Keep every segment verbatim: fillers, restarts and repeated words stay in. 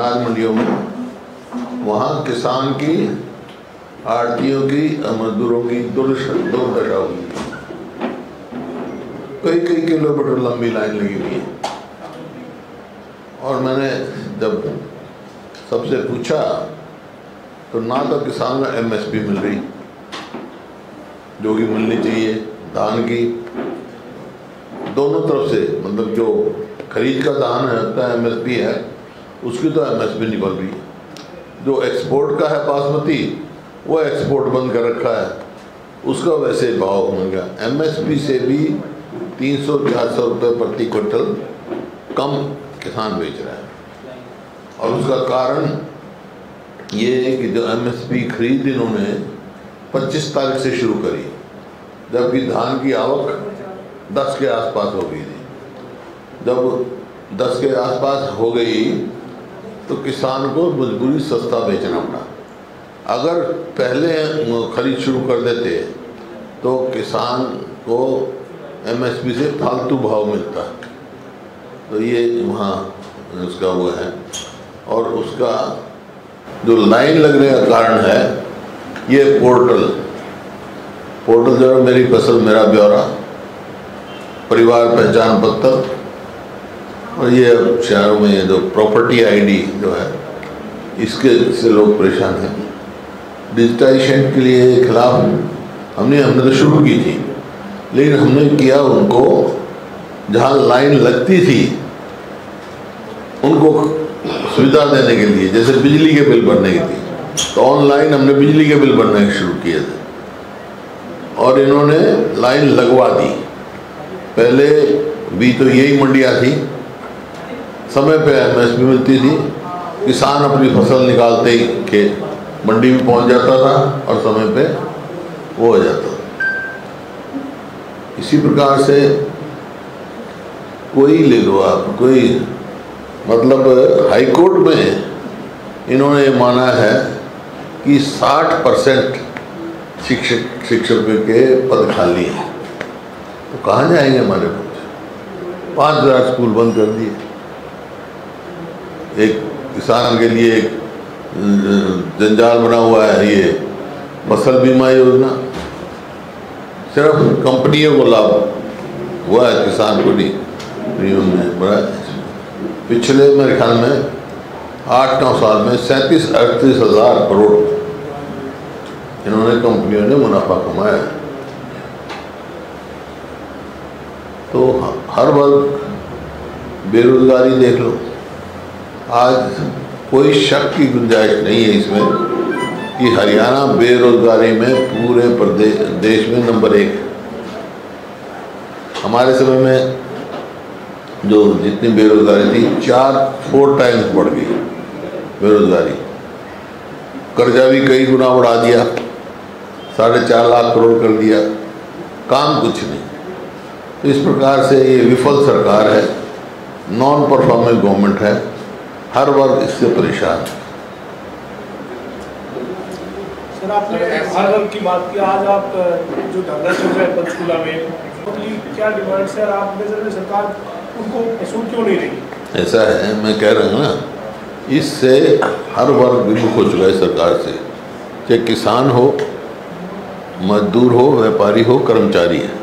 अनाज मंडियों में, वहाँ किसान की, आड़तियों की, मजदूरों की दुर्दशा हुई। कई कई किलोमीटर लंबी लाइन लगी हुई है। और मैंने जब सबसे पूछा तो ना तो किसान को एम एस पी मिल रही जो कि मिलनी चाहिए, धान की दोनों तरफ से, मतलब जो खरीद का धान है उसका एम एस पी है, उसकी तो एम एस पी निकल रही है। जो एक्सपोर्ट का है बासमती, वो एक्सपोर्ट बंद कर रखा है, उसका वैसे भाव हो गया। एम एस पी से भी तीन सौ चार सौ रुपये प्रति क्विंटल कम किसान बेच रहा है। और उसका कारण ये है कि जो एम एस पी खरीद इन्होंने पच्चीस तारीख से शुरू करी, जबकि धान की आवक दस के आसपास हो गई थी। जब दस के आसपास हो गई तो किसान को मजबूरी सस्ता बेचना पड़ा। अगर पहले खरीद शुरू कर देते तो किसान को एम एस पी से फालतू भाव मिलता। तो ये वहाँ उसका वो है। और उसका जो लाइन लगने का कारण है ये पोर्टल पोर्टल जो है, मेरी फसल मेरा ब्यौरा, परिवार पहचान पत्र, और ये शहरों में ये जो प्रॉपर्टी आईडी जो है, इसके से लोग परेशान हैं। डिजिटाइजेशन के लिए खिलाफ हमने हमने तो शुरू की थी, लेकिन हमने किया उनको जहाँ लाइन लगती थी उनको सुविधा देने के लिए, जैसे बिजली के बिल भरने की थी, तो ऑनलाइन हमने बिजली के बिल भरने शुरू किए थे और इन्होंने लाइन लगवा दी। पहले भी तो यही मंडियाँ थी, समय पे एम एस पी मिलती थी, किसान अपनी फसल निकालते ही के मंडी में पहुंच जाता था और समय पे वो हो जाता था। इसी प्रकार से कोई ले लो आप, कोई मतलब हाई कोर्ट में इन्होंने माना है कि साठ परसेंट शिक्षक शिक्षकों के पद खाली हैं। तो कहाँ जाएंगे हमारे बच्चे? पाँच हज़ार स्कूल बंद कर दिए। एक किसान के लिए एक जंजाल बना हुआ है ये फसल बीमा योजना, सिर्फ कंपनियों को लाभ हुआ है, किसान को नहीं। प्रीमियम में बड़ा पिछले मेरे ख्याल में आठ नौ साल में सैंतीस अड़तीस हज़ार करोड़ इन्होंने कंपनियों ने मुनाफा कमाया है। तो हर वर्ग, बेरोजगारी देख लो, आज कोई शक की गुंजाइश नहीं है इसमें कि हरियाणा बेरोजगारी में पूरे प्रदेश देश में नंबर एक। हमारे समय में जो जितनी बेरोजगारी थी, चार फोर टाइम्स बढ़ गई बेरोजगारी। कर्जा भी कई गुना बढ़ा दिया, साढ़े चार लाख करोड़ कर दिया, काम कुछ नहीं। तो इस प्रकार से ये विफल सरकार है, नॉन परफॉर्मिंग गवर्नमेंट है, हर वर्ग इससे परेशान है। सर, आपने हर वर्ग की बात की, आज आप जो धरना चल रहा है पंचकूला में, क्या डिमांड है? आप नजर में सरकार उनको सुन क्यों नहीं रही? ऐसा है, मैं कह रहा हूँ ना, इससे हर वर्ग विमुख हो चुका है सरकार से, चाहे किसान हो, मजदूर हो, व्यापारी हो, कर्मचारी है।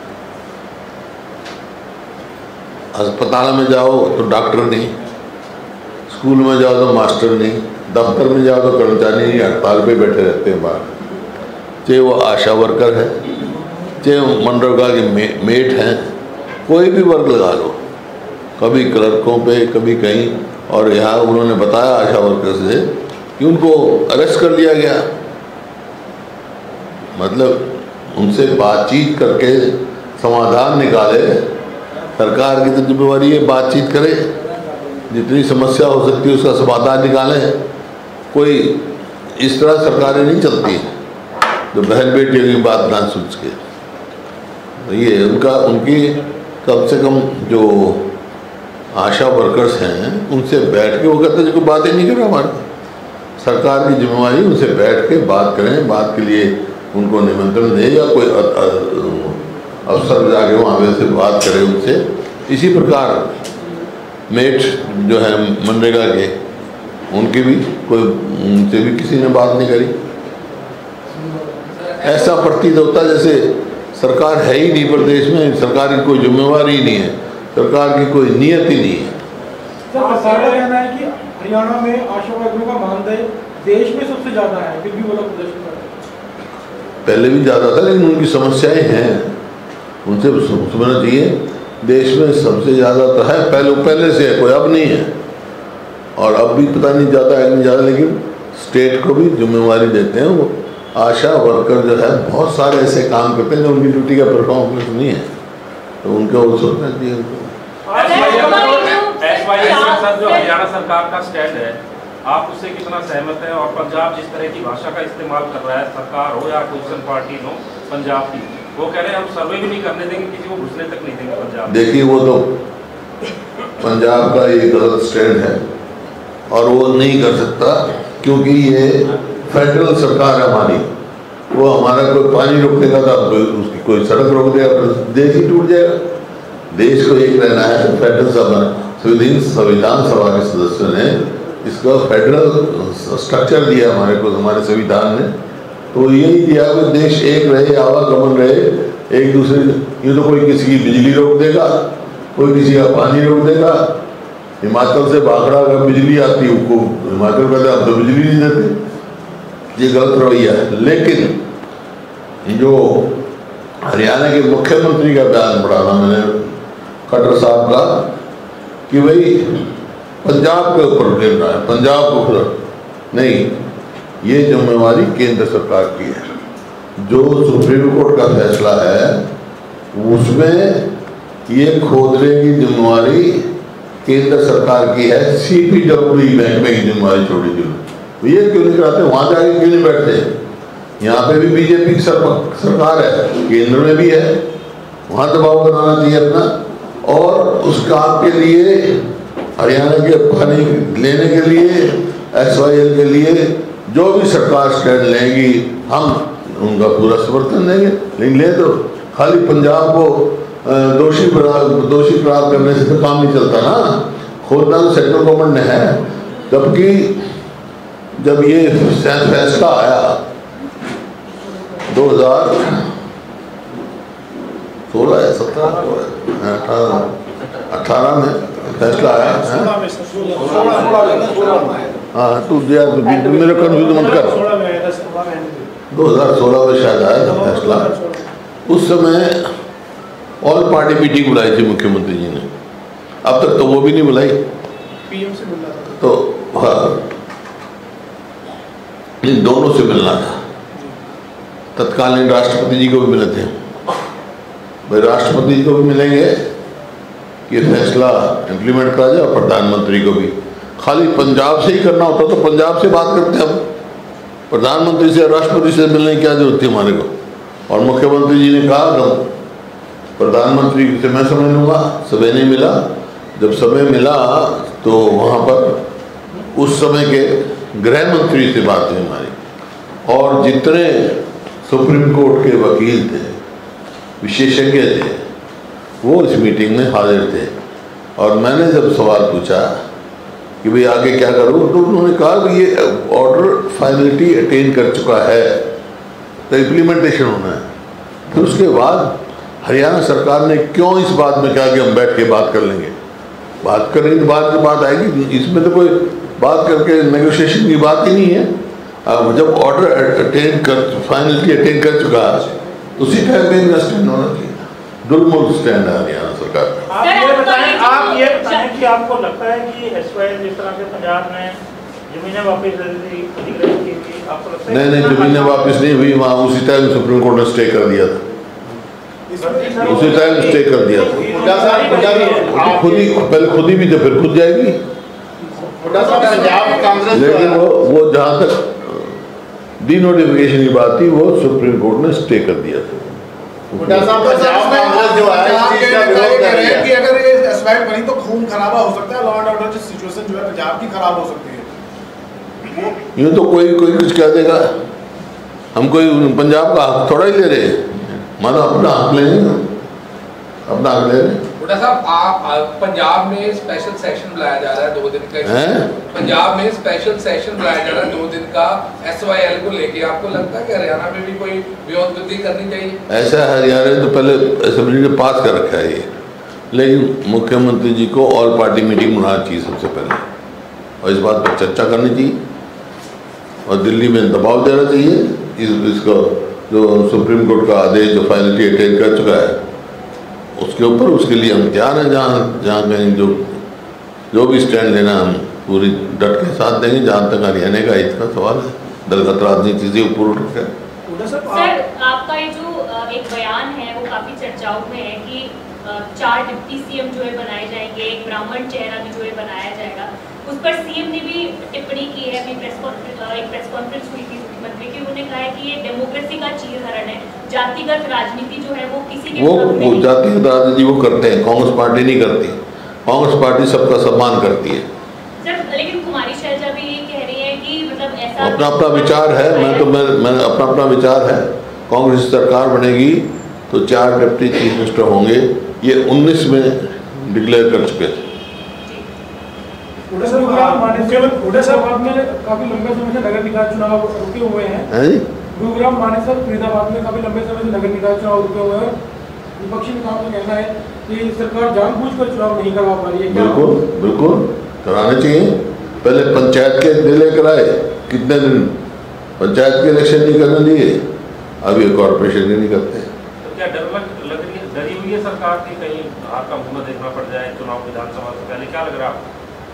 अस्पताल में जाओ तो डॉक्टर नहीं, स्कूल में जाओ तो मास्टर नहीं, दफ्तर में जाओ तो कर्मचारी नहीं, हड़ताल पे बैठे रहते हैं बाहर। चाहे वो आशा वर्कर है, चाहे मनरेगा के मे, मेट हैं, कोई भी वर्ग लगा लो, कभी क्लर्कों पे, कभी कहीं। और यहाँ उन्होंने बताया आशा वर्कर से कि उनको अरेस्ट कर लिया गया। मतलब उनसे बातचीत करके समाधान निकाले। सरकार की तो जिम्मेवारी है बातचीत करे, जितनी समस्या हो सकती है उसका समाधान निकाले। कोई इस तरह सरकारें नहीं चलती जो बहन बेटियों की बात ना सुन सके। तो ये उनका उनकी कम से कम जो आशा वर्कर्स हैं उनसे बैठ के, वो कहते हैं जो बातें नहीं कर रहा हमारे, सरकार की जिम्मेवारी उनसे बैठ के बात करें, बात के लिए उनको निमंत्रण दें या कोई अफसर जाके वहाँ से बात करें उनसे। इसी प्रकार मेट जो है मनरेगा के, उनकी भी कोई, उनसे भी किसी ने बात नहीं करी। ऐसा प्रतीत होता जैसे सरकार है ही नहीं प्रदेश में, सरकार की कोई जिम्मेवारी ही नहीं है, सरकार की कोई नियत ही नहीं है। सरकार का कहना है कि हरियाणा में आशा वर्करों का मानदेय देश में सबसे ज्यादा है, फिर भी वो लोग प्रदर्शन कर रहे हैं। पहले भी ज़्यादा था, लेकिन उनकी समस्याएं हैं, उनसे समझना चाहिए। देश में सबसे ज़्यादा तो है, पहले पहले से है, कोई अब नहीं है, और अब भी पता नहीं ज़्यादा है नहीं ज़्यादा, लेकिन स्टेट को भी जिम्मेवारी देते हैं। वो आशा वर्कर जो है बहुत सारे ऐसे काम करते हैं जो उनकी ड्यूटी का परफॉर्मेंस नहीं है, तो उनका वो सोचना चाहिए उनको। जो हरियाणा सरकार का स्टैंड है, आप उससे कितना सहमत हैं? और पंजाब जिस तरह की भाषा का इस्तेमाल कर रहा है, सरकार हो या अपोजिशन पार्टी हो पंजाब की, वो कह रहे हैं हम सर्वे भी नहीं करने देंगे, किसी को घुसने तक नहीं देंगे पंजाब। देखिए, वो तो पंजाब का ये गलत स्टैंड है और वो नहीं कर सकता, क्योंकि ये फेडरल सरकार है हमारी। वो हमारा कोई पानी रोक देगा तो उसकी कोई सड़क रोक देगा तो देश ही टूट जाएगा। देश को एक रहना है। फेडरल सभा संविधान सभा के सदस्यों ने इसका फेडरल स्ट्रक्चर दिया हमारे को, हमारे संविधान ने, तो यही दिया कि देश एक रहे, आवागमन रहे एक दूसरे। ये तो कोई किसी की बिजली रोक देगा, कोई किसी का पानी रोक देगा। हिमाचल से भाखड़ा अगर बिजली आती है, उसको हिमाचल कहते हम तो बिजली नहीं देते, ये गलत रवैया है। लेकिन जो हरियाणा के मुख्यमंत्री का बयान पढ़ा था मैंने, खट्टर साहब का, कि भाई पंजाब के ऊपर गिर रहा है, पंजाब को ऊपर नहीं, ये जिम्मेवारी केंद्र सरकार की है। जो सुप्रीम कोर्ट का फैसला है उसमें ये खोदने की जिम्मेवारी केंद्र सरकार की है। सीपीडब्ल्यू बैंक में की जिम्मेवारी छोड़ी थी, ये क्यों नहीं कराते? वहाँ जाके क्यों नहीं बैठते? यहाँ पे भी बीजेपी की सरकार है, केंद्र में भी है, वहाँ दबाव बनाना चाहिए अपना। और उस काम के लिए हरियाणा के पानी लेने के लिए, एस वाई एल के लिए जो भी सरकार स्टैंड लेगी हम उनका पूरा समर्थन देंगे। लेकिन ले तो खाली पंजाब को दोषी दोषी करार करने से तो काम नहीं चलता ना। खोदना तो सेंट्रल गवर्नमेंट ने है, जबकि जब ये फैसला आया दो हजार सोलह या सत्रह अठारह अठारह में फैसला आया है। हाँ, तू दिया तो मेरे कन्फ्यूज मत कर। दो हजार सोलह में शायद आया था फैसला। उस समय ऑल पार्टी मीटिंग बुलाई थी मुख्यमंत्री जी ने, अब तक तो वो भी नहीं बुलाई। पीएम से मिलना था तो हाँ, इन दोनों से मिलना था। तत्कालीन राष्ट्रपति जी को भी मिले थे। भाई राष्ट्रपति जी को भी मिलेंगे कि फैसला इम्प्लीमेंट करा जाए, और प्रधानमंत्री को भी। खाली पंजाब से ही करना होता तो पंजाब से बात करते हम, प्रधानमंत्री से राष्ट्रपति से मिलने की क्या जरूरत थी हमारे को? और मुख्यमंत्री जी ने कहा कि प्रधानमंत्री से मैं समय लूँगा, समय नहीं मिला। जब समय मिला तो वहाँ पर उस समय के गृह मंत्री से बात हुई हमारी, और जितने सुप्रीम कोर्ट के वकील थे, विशेषज्ञ थे, वो इस मीटिंग में हाजिर थे। और मैंने जब सवाल पूछा कि भाई आगे क्या करूँ, तो उन्होंने कहा कि ये ऑर्डर फाइनलिटी अटेन कर चुका है, तो इम्प्लीमेंटेशन होना है। फिर उसके बाद हरियाणा सरकार ने क्यों इस बात में कहा कि हम बैठ के बात कर लेंगे? बात करेंगे तो बात की बात आएगी, इसमें तो कोई बात करके नेगोशिएशन की बात ही नहीं है। अब जब ऑर्डर अटेन कर फाइनलिटी अटेन कर चुका उसी टाइम पे इन्वेस्टमेंट होना चाहिए। दुर्मूल स्टैंड है हरियाणा सरकार का। आप ये बताएं आप ये बताएं कि आपको लगता है कि एस वाई एल जिस तरह से पंजाब में जमीनें वापस अधिग्रहित की थी, आपको लगता है? नहीं नहीं, जमीनें वापस नहीं हुई, वहाँ उसी टाइम सुप्रीम कोर्ट ने स्टे कर दिया था, उसी टाइम स्टे कर दिया था। खुद ही पहले खुद ही भी तो फिर खुद जाएगी। लेकिन वो वो जहाँ तक डी नोटिफिकेशन की बात थी, वो सुप्रीम कोर्ट ने स्टे कर दिया था। कि अगर ये एसवाइट बनी तो खून खराबा हो सकता है, लॉ एंड ऑर्डर की सिचुएशन जो है पंजाब की खराब हो सकती है। यूँ तो कोई कोई कुछ कह देगा, हम कोई पंजाब का हक थोड़ा ही ले रहे, मानो अपना हक ले, अपना हक ले रहे। हुड्डा साहब, आप आप- पंजाब में स्पेशल सेशन बुलाया जा रहा है दो दिन का। हैं? पंजाब में स्पेशल सेशन बुलाया जा रहा है दो दिन का एस वाई एल को लेके, आपको लगता है कि हरियाणा में भी कोई व्योमवृद्धि करनी चाहिए? ऐसा हरियाणा ने तो पहले असेंबली ने पास कर रखा है ये, लेकिन मुख्यमंत्री जी को ऑल पार्टी मीटिंग बुलाना चाहिए सबसे पहले, और इस बात पर चर्चा करनी चाहिए, और दिल्ली में दबाव देना चाहिए इस इसको जो सुप्रीम कोर्ट का आदेश जो फाइनली अटेंड कर चुका है उसके ऊपर। उसके लिए हम तैयार हैं, जहाँ जहाँ कहीं जो जो भी स्टैंड लेना हम पूरी डट के साथ देंगे, जहाँ तक हरियाणा का हित का सवाल है। दलगत राजनीति से ऊपर उठ कर सर सर, आपका ये जो अ, एक बयान है वो काफी चर्चाओं में है कि अ, चार डिप्टी सीएम जो है बनाए जाएंगे, एक ब्राह्मण चेहरा भी जो है बनाया जाएगा। उस पर सीएम ने भी टिप्पणी की है, अभी प्रेस कॉन्फ्रेंस एक प्रेस कॉन्फ्रेंस हुई थी मुख्यमंत्री की, उन्होंने कहा है कि ये डेमोक्रेसी का चीरहरण है, जातिगत राजनीति जो है वो किसी के वो, विरोध में वो नहीं। जातिगत राजनीति वो करते हैं, कांग्रेस पार्टी नहीं करती। कांग्रेस पार्टी सबका सम्मान करती है। सर, लेकिन कुमारी शैलजा भी ये कह रही है कि मतलब ऐसा अपना अपना विचार है, मैं तो मैं मैंने अपना अपना विचार है। कांग्रेस सरकार बनेगी तो चार डिप्टी चीफ मिनिस्टर होंगे, ये उन्नीस में डिक्लेयर कर चुके थे। हुड्डा साहब, मुख्यमंत्री हुड्डा साहब आपने काफी लंबे समय से नगर निकाय चुनाव रुके हुए हैं। हैं जी? गुरुग्राम मानेसर फरीदाबाद में काफी लंबे समय से नगर निकाय चुनाव रुके हुए हैं। विपक्षी नेताओं का कहना है कि सरकार जानबूझकर चुनाव नहीं करवा पा रही है। क्या बिल्कुल बिल्कुल कराने चाहिए। पहले पंचायत के डिले कराए, कितने दिन पंचायत के इलेक्शन नहीं करने दिए, अब ये कॉर्पोरेशन नहीं करते। तो क्या डर लग लग रही है, डरी हुई है सरकार की कहीं हार का मुंह न देखना पड़ जाए चुनाव विधानसभा से पहले, क्या लग रहा है आपको?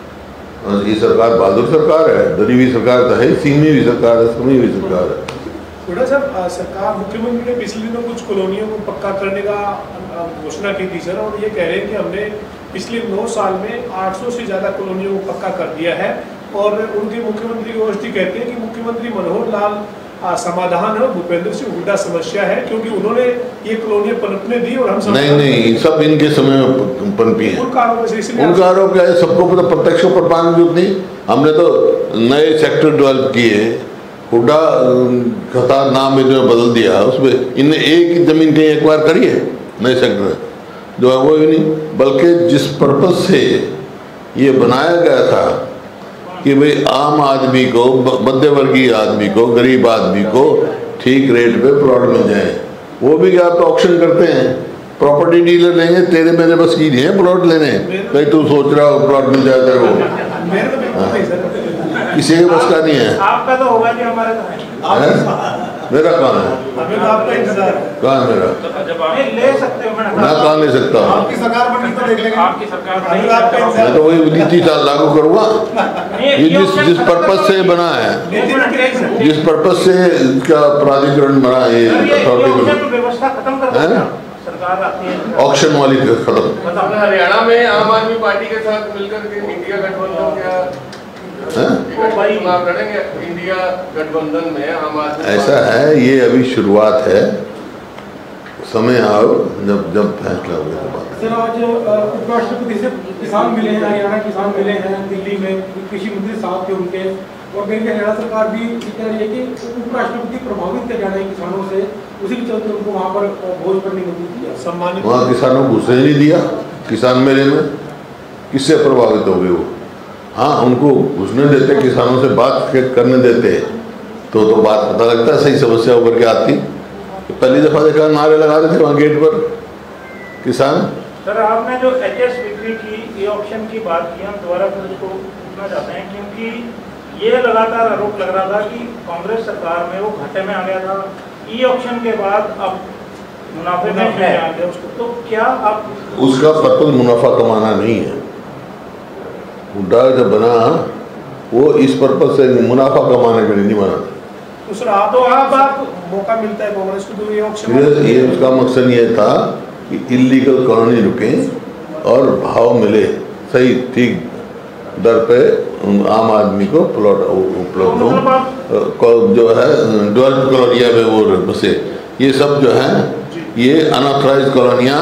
और ये सरकार बहादुर सरकार है, डरी हुई सरकार तो है, सीमी हुई सरकार है, समी हुई सरकार है। हुड्डा साहब, आ, सरकार मुख्यमंत्री ने पिछले दिनों कुछ कॉलोनियों को पक्का करने का आ, घोषणा की थी सर, और ये कह रहे हैं कि हमने पिछले नौ साल में आठ सौ से ज़्यादा कॉलोनियों को पक्का कर दिया है। और उनके मुख्यमंत्री गोष्ठी कहते हैं कि मुख्यमंत्री मनोहर लाल आ, समाधान है, भूपेंद्र सिंह हुड्डा समस्या है, क्योंकि उन्होंने ये कॉलोनियां पनपने दी और हम नहीं नहीं, सब इनके समय में पनपी है। उनका आरोप है, इसलिए उनका आरोप क्या है? सबको पता, प्रत्यक्ष पर पाने की जरूरत नहीं। हमने तो नए सेक्टर डेवलप किए, हुड्डा कतार नाम में जो बदल दिया, उसमें इनने एक ही जमीन कहीं एक बार करी है नए सेक्टर जो है वो ही नहीं, बल्कि जिस पर्पज से ये बनाया गया था कि भाई आम आदमी को, मध्यवर्गीय आदमी को, गरीब आदमी को ठीक रेट पे प्लॉट मिल जाए, वो भी क्या तो ऑक्शन करते हैं, प्रॉपर्टी डीलर लेंगे, तेरे मेरे बस की नहीं है प्लॉट लेने, कहीं तू सोच रहा हो प्लॉट मिल जाए तेरे को, मेरे तो बिल्कुल नहीं सर। किसी के बस का नहीं है। आपका तो होगा जी, हमारा तो है। है? मेरा कहाँ है? अभी तो आपका इंतजार है। कहाँ है मेरा? तो जब आप नहीं, ले सकते हो मैडम। मैं कहाँ ले सकता हूँ? आपकी सरकार बनी तो देख लेंगे। आपकी सरकार अभी नहीं, तो आपका आप- इंतजार मैं तो वही नीति लागू करूँगा, नहीं, ये जिस ऑप्शन जिस खत्म पर्पज करो से जी। बना है, लेकिन सर, जिस पर्पज से इसका प्राधिकरण बना है, ये ये ये अथॉरिटी ऑप्शन व्यवस्था खत्म कर हैं? दो आप। सरकार आती है ऑक्शन वाली खत्म। मतलब हरियाणा में आम आदमी पार्टी के साथ मिलकर के इंडिया गठबंधन क्या हैं? चुनाव लड़ेंगे? इंडिया गठबंधन में आम आदमी ऐसा है, ये अभी शुरुआत है, समय आओ जब जब फैसला होगा तो बात। सर, आज उपराष्ट्रपति से किसान मिले हैं, हरियाणा किसान मिले हैं दिल्ली में, कृषि मंत्री साहब थे उनके, और कहीं हरियाणा सरकार भी कह रही है कि उपराष्ट्रपति प्रभावित कर जाना है किसानों से, उसी के चलते उनको वहाँ पर भोज पर निमंत्रित किया। सम्मानित वहाँ किसानों को घुसने नहीं दिया, किसान मेले में किससे प्रभावित हो गए वो? हाँ, उनको घुसने देते, किसानों से बात करने देते तो तो बात पता लगता है, सही समस्या उभर के आती। पहली दफ़ा देखा नारे लगा रहे थे वहाँ गेट पर किसान। सर, आपने जो एच एस बिक्री की ये ऑप्शन की बात की, हम दोबारा फिर उसको पूछना चाहते हैं, क्योंकि ये लगातार आरोप लग रहा था कि कांग्रेस सरकार में वो घाटे में आ गया था, ई ऑप्शन के बाद अब मुनाफे में है, तो क्या आप उसका पर्पज मुनाफा कमाना नहीं है। हुड्डा जब बना वो इस पर्पज से मुनाफा कमाने के लिए नहीं बना। तो सर, आप तो आप आप मौका मिलता है कांग्रेस को, तो ये ऑप्शन ये ये उसका मकसद ये था कि इलीगल कॉलोनी रुके और भाव मिले सही ठीक दर पे आम आदमी को प्लॉट उपलब्ध हो, जो है डेवलप कॉलोनिया में वो बसे। ये सब जो है ये अनऑथराइज कॉलोनियाँ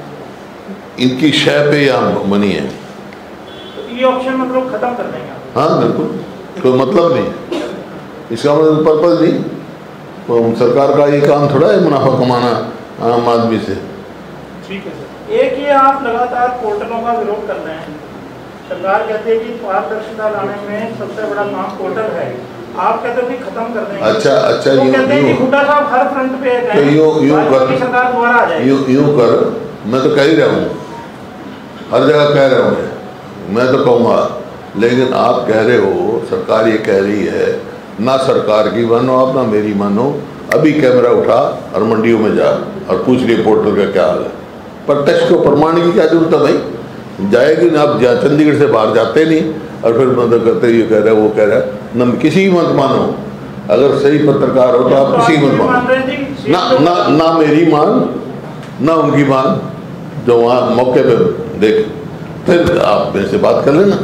इनकी शय पे यहाँ बनी है। ई ऑप्शन मतलब खत्म कर देंगे? हाँ बिल्कुल, कोई मतलब नहीं, इसका मतलब पर्पज नहीं। तो सरकार का ये काम थोड़ा है मुनाफा कमाना आम आदमी से। ठीक है सर। एक ये आप लगातार पोर्टलों का विरोध कर रहे हैं, सरकार कहती है कि पारदर्शिता लाने में सबसे बड़ा काम पोर्टल है, आप कहते हो कि खत्म कर देंगे। अच्छा अच्छा तो यूं कहते हैं कि यूं हुड्डा साहब हर फ्रंट पे तो यूं यूं कर सरकार दोबारा आ जाएगी। यूं यूं कर, मैं तो कह ही रहा हूँ, हर जगह कह रहा हूँ, मैं तो कहूँगा, लेकिन आप कह रहे हो, सरकार ये कह रही है, ना सरकार की मानो आप, ना मेरी मानो, अभी कैमरा उठा और मंडियों में जा और पूछ लिए पोर्टल का क्या हाल है। प्रत्यक्ष को प्रमाण की क्या जरूरत है भाई, जाएगी ना, आप जा चंडीगढ़ से बाहर जाते नहीं और फिर मतलब करते ये कह रहा है वो कह रहा है, न किसी मत मानो, अगर सही पत्रकार हो तो आप किसी मत मानो, ना ना ना मेरी मान ना उनकी मान, जो वहाँ मौके पे देख, फिर आप मेरे से बात कर लेना।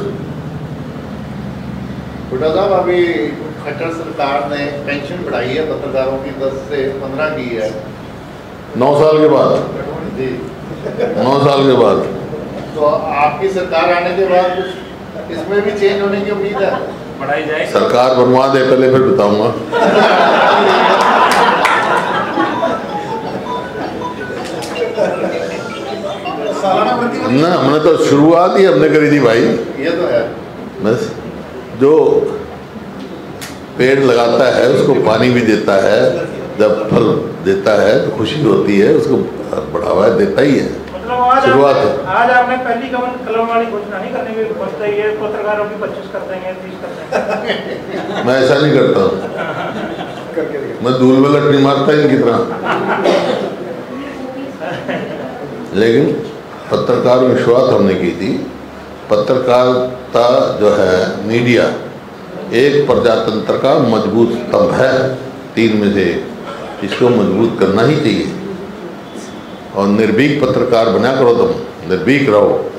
हुड्डा साहब, अभी खट्टर सरकार ने पेंशन बढ़ाई है पत्रकारों की, दस से पंद्रह की है, नौ साल के बाद जी, नौ साल के बाद तो आपकी सरकार आने के बाद कुछ इसमें भी चेंज होने की उम्मीद है? बढ़ाई जाए सरकार बनवा दे पहले, फिर बताऊंगा। सालाना भर्ती ना हमने तो शुरुआत ही हमने करी थी भाई। ये तो है। बस जो पेड़ लगाता है उसको पानी भी देता है, जब फल देता है तो खुशी होती है, उसको बढ़ावा देता ही है। मतलब आज शुरुआत आपने, है। आज आपने पहली कलम कलम वाली घोषणा नहीं करने में पहुंचता ही है, पत्रकारों की पच्चीस कर देंगे, तीस कर देंगे। मैं ऐसा नहीं करता हूँ, मैं धूल में लट नहीं मारता इनकी तरह। लेकिन पत्रकार में शुरुआत हमने की थी, पत्रकारिता जो है, मीडिया एक प्रजातंत्र का मजबूत स्तंभ है, तीन में से इसको मजबूत करना ही चाहिए। और निर्भीक पत्रकार बना करो, तुम निर्भीक रहो।